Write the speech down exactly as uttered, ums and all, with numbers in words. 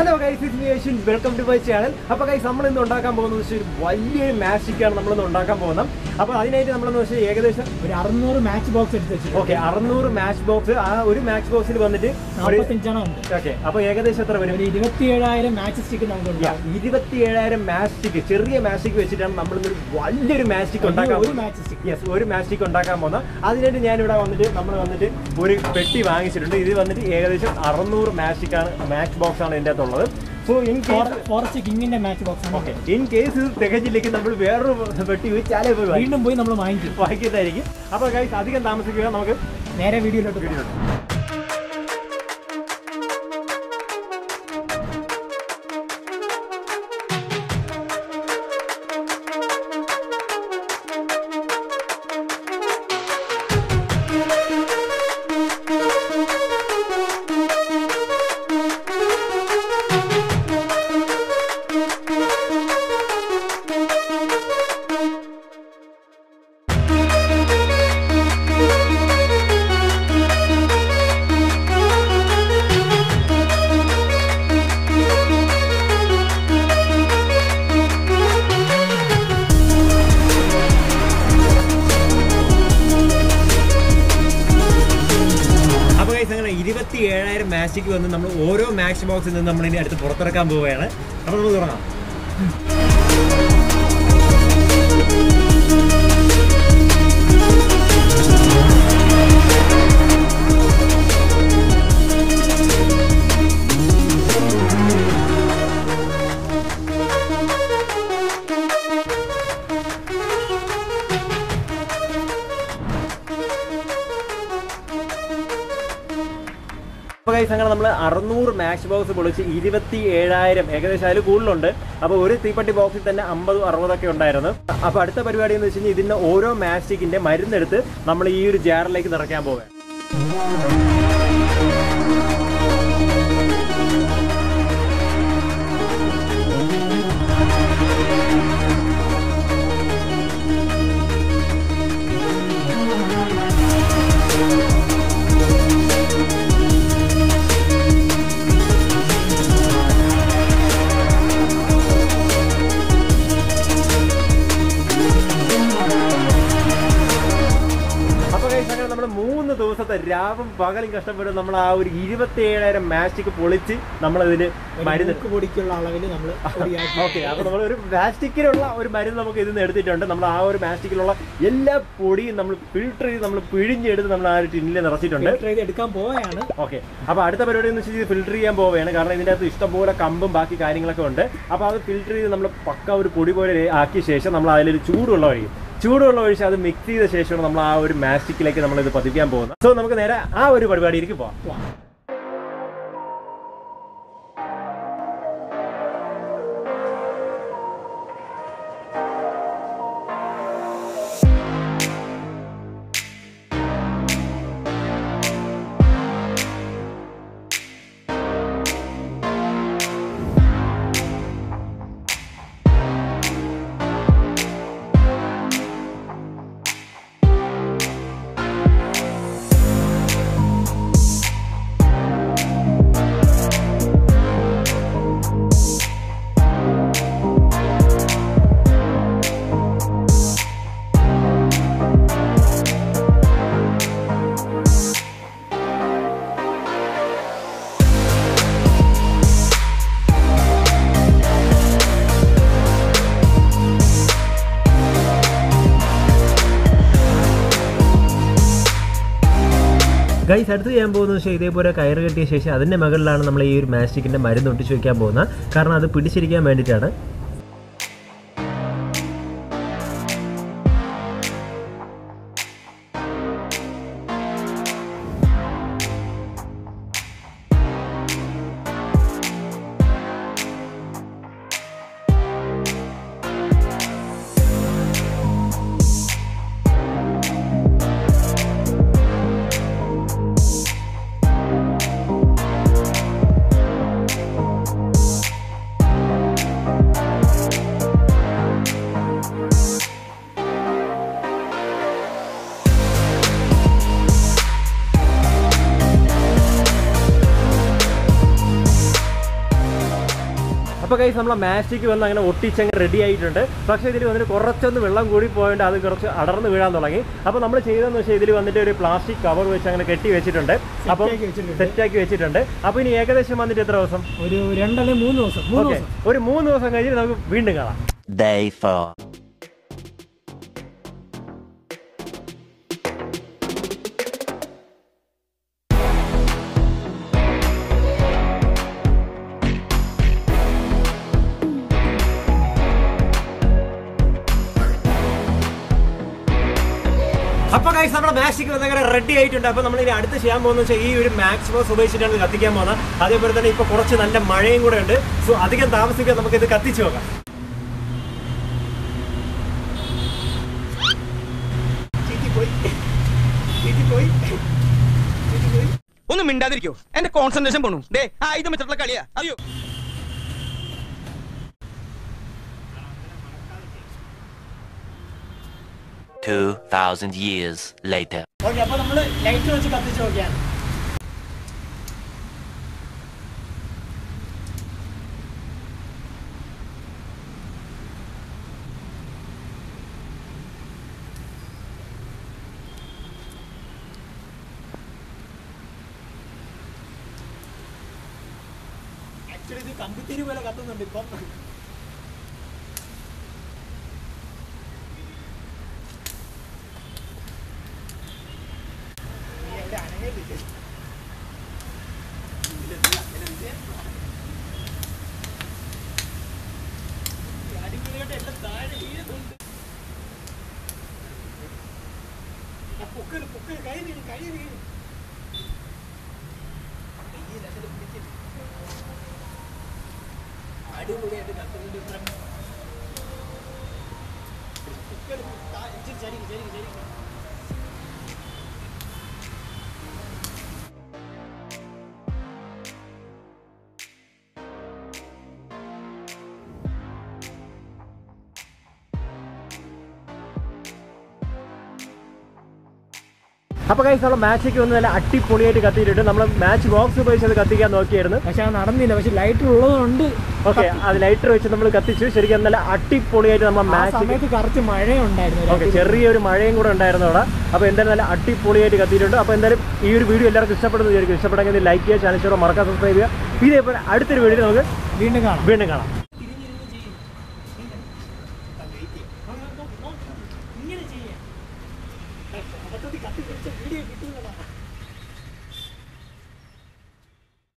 Hello guys, it's me Aswin. Welcome to my channel. അപ്പോൾ guys നമ്മൾ ഇന്ന് ഉണ്ടാക്കാൻ പോകുന്നത് ഒരു വലിയൊരു മാച്ചിക് ആണ് നമ്മൾ ഇന്ന് ഉണ്ടാക്കാൻ പോകുന്നത്. അപ്പോൾ അതിനായിട്ട് നമ്മൾ എന്ന് വെച്ചാൽ ഏകദേശം ഒരു അറുന്നൂറ് മാച്ച് ബോക്സ് എടുത്ത് വെച്ചിട്ടുണ്ട്. ഓക്കേ അറുന്നൂറ് മാച്ച് ബോക്സ് ആ ഒരു മാച്ച് ബോക്സിൽ വന്നിട്ട് നാൽപ്പത്തഞ്ച് എണ്ണം ഉണ്ട്. ഓക്കേ അപ്പോൾ ഏകദേശം എത്ര വരും? ഒരു ഇരുപത്തിയേഴായിരം മാച്ച് സ്റ്റിക്ക് നമുക്ക് ഉണ്ടാവും. ഇരുപത്തിയേഴായിരം മാച്ച് സ്റ്റിക്ക് ചെറിയ മാച്ച് സ്റ്റിക്ക് വെച്ചിട്ടാണ് നമ്മൾ ഇന്ന് വലിയൊരു മാച്ച് സ്റ്റിക്ക് ഉണ്ടാക്കാൻ ഒരു മാച്ച് സ്റ്റിക്ക്. യെസ് ഒരു മാച്ച് സ്റ്റിക്ക് ഉണ്ടാക്കാൻ പോകുന്നത്. അതിനായിട്ട് ഞാൻ ഇവിടെ വന്നിട്ട് നമ്മൾ വന്നിട്ട് ഒരു പെട്ടി വാങ്ങിച്ചിട്ടുണ്ട്. ഇത് വന്നിട്ട് ഏകദേശം അറുന്നൂറ് മാച്ച് സ്റ്റിക്കാണ് മാച്ച് ബോക്സ് ആണ് ഇതിൻ്റെ അകത്തുള്ളത്. സോ ഇൻ കേസ് ഫോറസ്റ്റ് കിങ്ങിന്റെ മാച്ച് ബോക്സ് ആണ്. ഓക്കെ ഇൻ കേസ് ഇത് തികച്ചില്ലെങ്കിൽ നമ്മൾ വേറൊരു പെട്ടി വെച്ചാലേ വീണ്ടും പോയി നമ്മൾ വാങ്ങിക്കും വാങ്ങിക്കുന്നതായിരിക്കും. അപ്പോൾ ഗൈസ് അധികം താമസിക്കുക, നമുക്ക് നേരെ വീഡിയോയിലോട്ട് വീഡിയോ ഇരുപത്തി ഏഴായിരം മാച്ചിക്ക് വന്ന് നമ്മൾ ഓരോ മാച്ച് ബോക്സിൽ നിന്ന് നമ്മൾ ഇനി അടുത്ത് പുറത്തിറക്കാൻ പോവുകയാണ്. അപ്പോൾ നമുക്ക് തുടങ്ങാം. അപ്പോൾ ഗൈസ് അങ്ങനെ നമ്മൾ അറുന്നൂറ് മാച്ച് ബോക്സ് പൊളിച്ച് ഇരുപത്തി ഏഴായിരം ഏകദേശം അതിൽ കൂടുതലുണ്ട്. അപ്പോൾ ഒരു തീപ്പട്ടി ബോക്സിൽ തന്നെ അമ്പത് അറുപതൊക്കെ ഉണ്ടായിരുന്നു. അപ്പോൾ അടുത്ത പരിപാടി എന്ന് വെച്ച് കഴിഞ്ഞാൽ ഇതിൻ്റെ ഓരോ മാച്ച് സ്റ്റിക്കിൻ്റെ മരുന്നെടുത്ത് നമ്മൾ ഈ ഒരു ജാറിലേക്ക് നിറയ്ക്കാൻ പോവുക. മൂന്ന് ദിവസത്തെ രാവും പകലും കഷ്ടപ്പെട്ട് നമ്മൾ ആ ഒരു ഇരുപത്തി ഏഴായിരം മാച്ചിക്ക് പൊളിച്ച് നമ്മളതിന് മരുന്ന് പൊടിക്കുള്ള അളവിൽ നമ്മൾ ഓക്കെ അപ്പോൾ നമ്മൾ ഒരു മാസ്റ്റിക്കിലുള്ള ഒരു മരുന്ന് നമുക്ക് ഇതിൽ നിന്ന് എടുത്തിട്ടുണ്ട്. നമ്മൾ ആ ഒരു മാസ്റ്റിക്കിലുള്ള എല്ലാ പൊടിയും നമ്മൾ ഫിൽട്ടർ ചെയ്ത് നമ്മൾ പിഴിഞ്ഞെടുത്ത് നമ്മൾ ആ ഒരു ടിന്നിൽ നിറച്ചിട്ടുണ്ട്. എടുക്കാൻ പോവുകയാണ്. ഓക്കെ അപ്പോൾ അടുത്ത പരിപാടി എന്ന് വെച്ചാൽ ഫിൽട്ടർ ചെയ്യാൻ പോവുകയാണ്. കാരണം ഇതിൻ്റെ അകത്ത് ഇഷ്ടംപോലെ കമ്പും ബാക്കി കാര്യങ്ങളൊക്കെ ഉണ്ട്. അപ്പോൾ അത് ഫിൽട്ടർ ചെയ്ത് നമ്മൾ പക്ക ഒരു പൊടി പോലെ ആക്കിയ ശേഷം നമ്മൾ അതിലൊരു ചൂടുള്ള ഒഴിക്കും. ചൂടുവെള്ളം ഒഴിച്ച് അത് മിക്സ് ചെയ്ത ശേഷമാണ് നമ്മൾ ആ ഒരു മാസ്റ്റിക്കിലേക്ക് നമ്മൾ ഇത് പതിക്കാൻ പോകുന്നത്. സോ നമുക്ക് നേരെ ആ ഒരു പരിപാടിയിലേക്ക് പോവാം. ഗൈസ് അടുത്ത് ചെയ്യാൻ പോകുന്നത് വെച്ചാൽ ഇതേപോലെ കയറ് കെട്ടിയ ശേഷം അതിൻ്റെ മുകളിലാണ് നമ്മൾ ഈ ഒരു മാസ്റ്റിക്കിൻ്റെ മരുന്ന് ഒട്ടിച്ച് വയ്ക്കാൻ പോകുന്നത്. കാരണം അത് പിടിച്ചിരിക്കാൻ വേണ്ടിയിട്ടാണ്. അപ്പോൾ ഗൈസ് നമ്മളെ മാസ്റ്റിക് വന്ന് അങ്ങനെ ഒട്ടിച്ചങ്ങ് റെഡി ആയിട്ടുണ്ട്. പക്ഷേ ഇതിൽ വന്നിട്ട് കുറച്ചൊന്ന് വെള്ളം കൂടി പോയിട്ട് അത് കുറച്ച് അടർന്ന് വീഴാൻ തുടങ്ങി. അപ്പോൾ നമ്മൾ ചെയ്തതെന്ന് വെച്ചാൽ ഇതിൽ വന്നിട്ട് ഒരു പ്ലാസ്റ്റിക് കവർ വെച്ച് അങ്ങനെ കെട്ടി വെച്ചിട്ടുണ്ട്. അപ്പോൾ സെറ്റാക്കി വെച്ചിട്ടുണ്ട്. അപ്പോൾ ഇനി ഏകദേശം വന്നിട്ട് എത്ര ദിവസം? ഒരു രണ്ടല്ലേ മൂന്ന് ദിവസം. ഓക്കെ, ഒരു മൂന്ന് ദിവസം കഴിഞ്ഞ് നമുക്ക് വീണ്ടും കാണാം. Day four. അപ്പോൾ ഗൈസ് നമ്മുടെ മാസ്റ്റിക് വന്നങ്ങനെ റെഡി ആയിട്ടുണ്ട്. അപ്പോൾ നമ്മൾ ഇനി അടുത്ത് ചെയ്യാൻ പോകുന്നത് വെച്ചാൽ ഈ ഒരു മാക്സിമം ഉപയോഗിച്ചിട്ടാണ് കത്തിക്കാൻ പോകുന്നത്. അതേപോലെ തന്നെ ഇപ്പോൾ കുറച്ച് നല്ല മഴയും കൂടെ ഉണ്ട്. സോ അധികം താമസിക്കാൻ നമുക്ക് ഇത് കത്തിച്ചു നോക്കാം. ഒന്നും മിണ്ടാതിരിക്കോ, എന്റെ കോൺസെൻട്രേഷൻ പോണു. ദേ ആയുധം വെച്ചിട്ടുള്ള കളിയാ. അയ്യോ, Two thousand years later. Okay, അപ്പോൾ നമ്മൾ ലൈറ്റ് വെച്ച് കത്തിച്ച് നോക്കിയാണ്. ആക്ച്വലി ഇത് കമ്പിത്തിരി പോലെ കത്തുന്നുണ്ട് ഇപ്പം. അടിപൊളിയായിട്ട് കത്തുന്നുണ്ട്. അപ്പോൾ ഗൈസ് നമ്മൾ മാച്ചിക്ക് വന്ന് നല്ല അടിപൊളിയായിട്ട് കത്തിയിട്ടുണ്ട്. നമ്മൾ മാച്ച് ബോക്സ് ഉപയോഗിച്ച് അത് കത്തിക്കാൻ നോക്കിയായിരുന്നു. പക്ഷെ അത് നടന്നില്ല. പക്ഷെ ലൈറ്റർ ഉള്ളതുകൊണ്ട് ഓക്കെ, അത് ലൈറ്റർ വെച്ച് നമ്മൾ കത്തിച്ചു. ശരിക്കും നല്ല അടിപൊളിയായിട്ട് നമ്മൾ മാച്ച് സമയത്ത് കറക്റ്റ് മഴയുണ്ടായിരുന്നു. ഓക്കെ, ചെറിയൊരു മഴയും കൂടെ ഉണ്ടായിരുന്നു അവിടെ. അപ്പോൾ എന്തായാലും നല്ല അടിപൊളിയായിട്ട് കത്തിയിട്ടുണ്ട്. അപ്പോൾ എന്തായാലും ഈ ഒരു വീഡിയോ എല്ലാവർക്കും ഇഷ്ടപ്പെടുന്നു വിചാരിക്കും. ഇഷ്ടപ്പെട്ടെങ്കിൽ ലൈക്ക് ചെയ്യുക, ചാനൽ മറക്കാൻ സബ്സ്ക്രൈബ് ചെയ്യുക. ഇതേപോലെ അടുത്തൊരു വീഡിയോ നമുക്ക് വീണ്ടും കാണാം വീണ്ടും കാണാം